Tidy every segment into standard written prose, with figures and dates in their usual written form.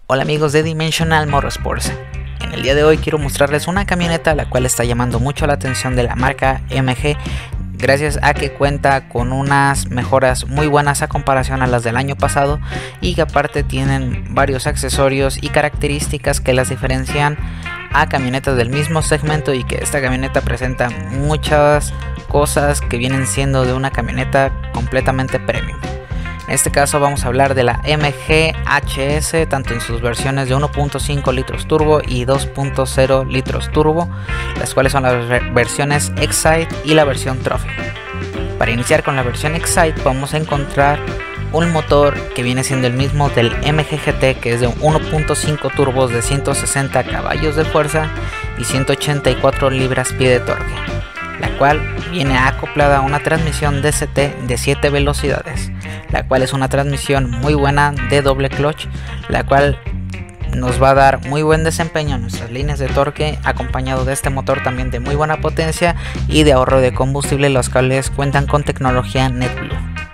Hola amigos de Dimensional Motorsports. En el día de hoy quiero mostrarles una camioneta la cual está llamando mucho la atención de la marca MG, gracias a que cuenta con unas mejoras muy buenas a comparación a las del año pasado y que aparte tienen varios accesorios y características que las diferencian a camionetas del mismo segmento, y que esta camioneta presenta muchas cosas que vienen siendo de una camioneta completamente premium. En este caso vamos a hablar de la MG HS, tanto en sus versiones de 1.5 litros turbo y 2.0 litros turbo, las cuales son las versiones Excite y la versión Trophy. Para iniciar con la versión Excite vamos a encontrar un motor que viene siendo el mismo del MG GT, que es de 1.5 turbos de 160 caballos de fuerza y 184 libras-pie de torque, la cual viene acoplada a una transmisión DCT de 7 velocidades, la cual es una transmisión muy buena de doble clutch, la cual nos va a dar muy buen desempeño en nuestras líneas de torque, acompañado de este motor también de muy buena potencia y de ahorro de combustible, los cuales cuentan con tecnología NetBlue.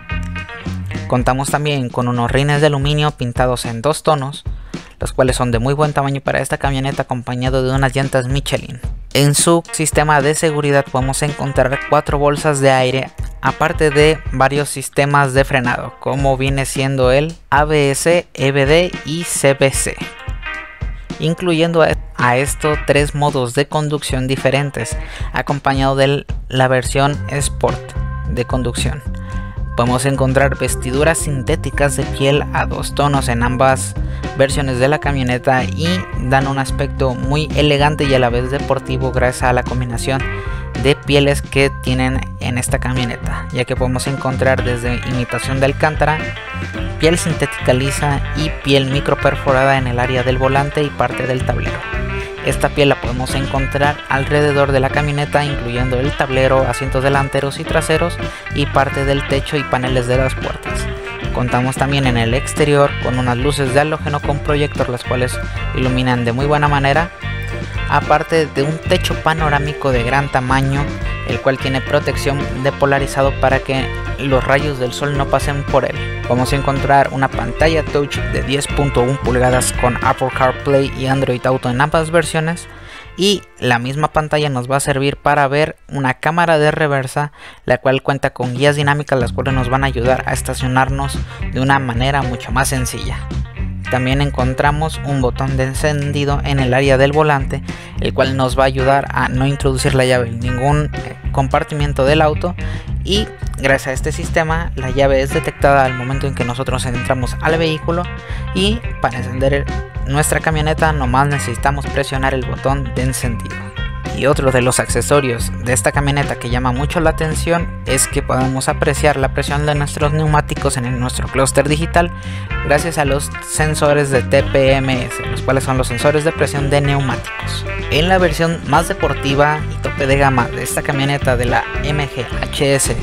Contamos también con unos rines de aluminio pintados en 2 tonos, los cuales son de muy buen tamaño para esta camioneta, acompañado de unas llantas Michelin. En su sistema de seguridad podemos encontrar 4 bolsas de aire, aparte de varios sistemas de frenado, como viene siendo el ABS, EBD y CBC, incluyendo a estos 3 modos de conducción diferentes, acompañado de la versión Sport de conducción. Podemos encontrar vestiduras sintéticas de piel a 2 tonos en ambas versiones de la camioneta y dan un aspecto muy elegante y a la vez deportivo gracias a la combinación de pieles que tienen en esta camioneta, ya que podemos encontrar desde imitación de alcántara, piel sintética lisa y piel micro perforada en el área del volante y parte del tablero. Esta piel la podemos encontrar alrededor de la camioneta, incluyendo el tablero, asientos delanteros y traseros y parte del techo y paneles de las puertas. Contamos también en el exterior con unas luces de halógeno con proyector, las cuales iluminan de muy buena manera, aparte de un techo panorámico de gran tamaño, el cual tiene protección de polarizado para que los rayos del sol no pasen por él. Vamos a encontrar una pantalla touch de 10.1 pulgadas con Apple CarPlay y Android Auto en ambas versiones, y la misma pantalla nos va a servir para ver una cámara de reversa, la cual cuenta con guías dinámicas, las cuales nos van a ayudar a estacionarnos de una manera mucho más sencilla. También encontramos un botón de encendido en el área del volante, el cual nos va a ayudar a no introducir la llave en ningún compartimiento del auto, y gracias a este sistema la llave es detectada al momento en que nosotros entramos al vehículo, y para encender nuestra camioneta nomás necesitamos presionar el botón de encendido. Y otro de los accesorios de esta camioneta que llama mucho la atención es que podemos apreciar la presión de nuestros neumáticos en nuestro clúster digital gracias a los sensores de TPMS, los cuales son los sensores de presión de neumáticos. En la versión más deportiva y tope de gama de esta camioneta, de la MG HS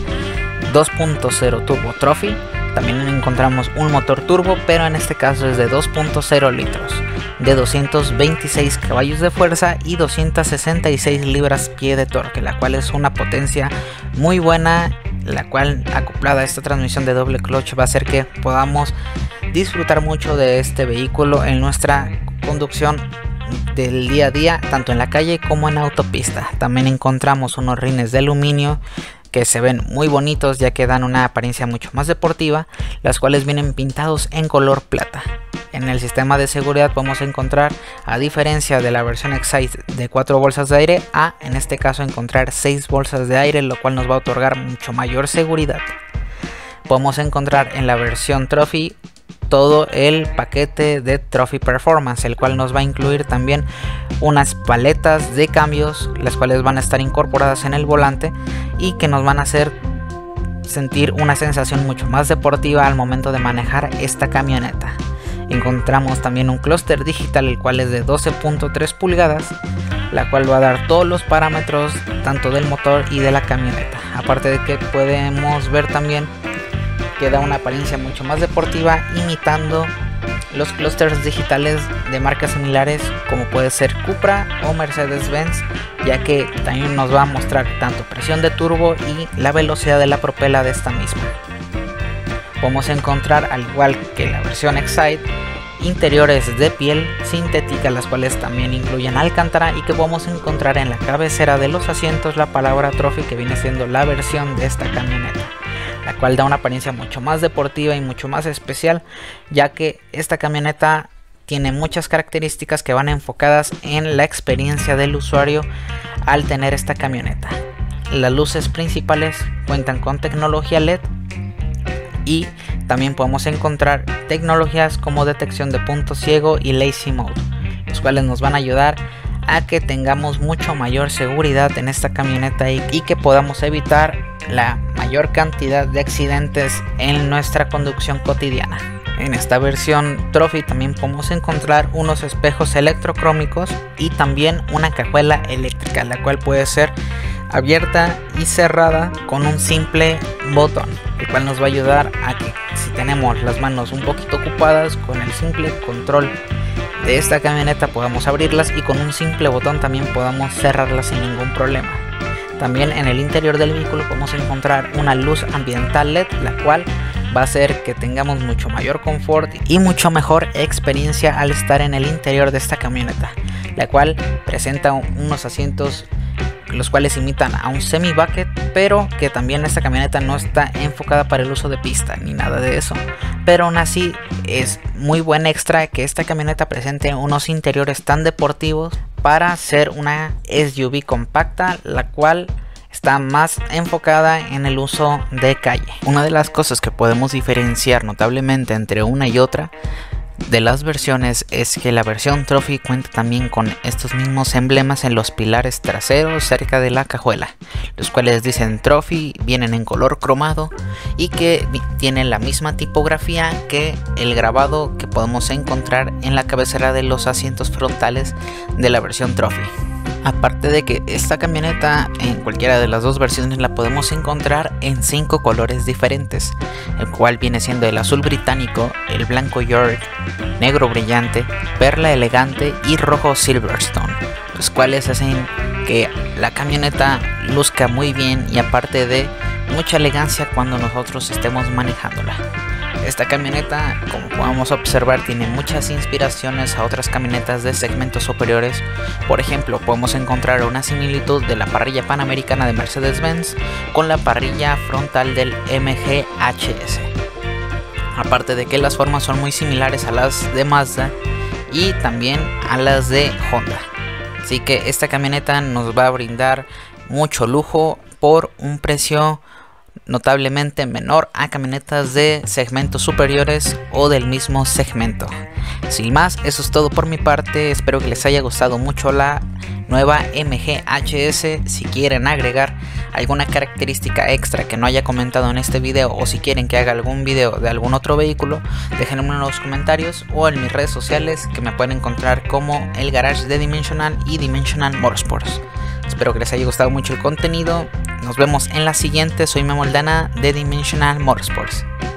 2.0 Turbo Trophy, también encontramos un motor turbo, pero en este caso es de 2.0 litros, de 226 caballos de fuerza y 266 libras-pie de torque, la cual es una potencia muy buena, la cual acoplada a esta transmisión de doble clutch va a hacer que podamos disfrutar mucho de este vehículo en nuestra conducción del día a día, tanto en la calle como en autopista. También encontramos unos rines de aluminio que se ven muy bonitos, ya que dan una apariencia mucho más deportiva, las cuales vienen pintados en color plata. En el sistema de seguridad podemos encontrar, a diferencia de la versión Excite de 4 bolsas de aire, en este caso encontrar 6 bolsas de aire, lo cual nos va a otorgar mucho mayor seguridad. Podemos encontrar en la versión Trophy todo el paquete de Trophy Performance, el cual nos va a incluir también unas paletas de cambios, las cuales van a estar incorporadas en el volante y que nos van a hacer sentir una sensación mucho más deportiva al momento de manejar esta camioneta. Encontramos también un clúster digital, el cual es de 12.3 pulgadas, la cual va a dar todos los parámetros tanto del motor y de la camioneta, aparte de que podemos ver también que da una apariencia mucho más deportiva, imitando los clústeres digitales de marcas similares como puede ser Cupra o Mercedes-Benz, ya que también nos va a mostrar tanto presión de turbo y la velocidad de la propela de esta misma. Podemos encontrar, al igual que la versión Excite interiores de piel sintética, las cuales también incluyen alcántara, y que vamos a encontrar en la cabecera de los asientos la palabra Trophy, que viene siendo la versión de esta camioneta, la cual da una apariencia mucho más deportiva y mucho más especial, ya que esta camioneta tiene muchas características que van enfocadas en la experiencia del usuario al tener esta camioneta. Las luces principales cuentan con tecnología LED y también podemos encontrar tecnologías como detección de punto ciego y lazy mode, los cuales nos van a ayudar a que tengamos mucho mayor seguridad en esta camioneta y que podamos evitar la mayor cantidad de accidentes en nuestra conducción cotidiana. En esta versión Trophy también podemos encontrar unos espejos electrocrómicos y también una cajuela eléctrica, la cual puede ser abierta y cerrada con un simple botón, el cual nos va a ayudar a que si tenemos las manos un poquito ocupadas, con el simple control de esta camioneta podamos abrirlas, y con un simple botón también podamos cerrarlas sin ningún problema. También en el interior del vehículo podemos encontrar una luz ambiental LED, la cual va a hacer que tengamos mucho mayor confort y mucho mejor experiencia al estar en el interior de esta camioneta, la cual presenta unos asientos los cuales imitan a un semi bucket, pero que también esta camioneta no está enfocada para el uso de pista ni nada de eso, pero aún así es muy buen extra que esta camioneta presente unos interiores tan deportivos para ser una SUV compacta, la cual está más enfocada en el uso de calle. Una de las cosas que podemos diferenciar notablemente entre una y otra de las versiones es que la versión Trophy cuenta también con estos mismos emblemas en los pilares traseros cerca de la cajuela, los cuales dicen Trophy, vienen en color cromado y que tienen la misma tipografía que el grabado que podemos encontrar en la cabecera de los asientos frontales de la versión Trophy. Aparte de que esta camioneta en cualquiera de las dos versiones la podemos encontrar en 5 colores diferentes, el cual viene siendo el azul británico, el blanco York, negro brillante, perla elegante y rojo Silverstone, los cuales hacen que la camioneta luzca muy bien y aparte de mucha elegancia cuando nosotros estemos manejándola. Esta camioneta, como podemos observar, tiene muchas inspiraciones a otras camionetas de segmentos superiores. Por ejemplo, podemos encontrar una similitud de la parrilla panamericana de Mercedes-Benz con la parrilla frontal del MG HS. Aparte de que las formas son muy similares a las de Mazda y también a las de Honda. Así que esta camioneta nos va a brindar mucho lujo por un precio notablemente menor a camionetas de segmentos superiores o del mismo segmento. Sin más, eso es todo por mi parte. Espero que les haya gustado mucho la nueva MG HS. Si quieren agregar alguna característica extra que no haya comentado en este video, o si quieren que haga algún video de algún otro vehículo, déjenme en los comentarios o en mis redes sociales, que me pueden encontrar como el Garage de Dimensional y Dimensional Motorsports. Espero que les haya gustado mucho el contenido. Nos vemos en la siguiente. Soy Memo Aldana de Dimensional Motorsports.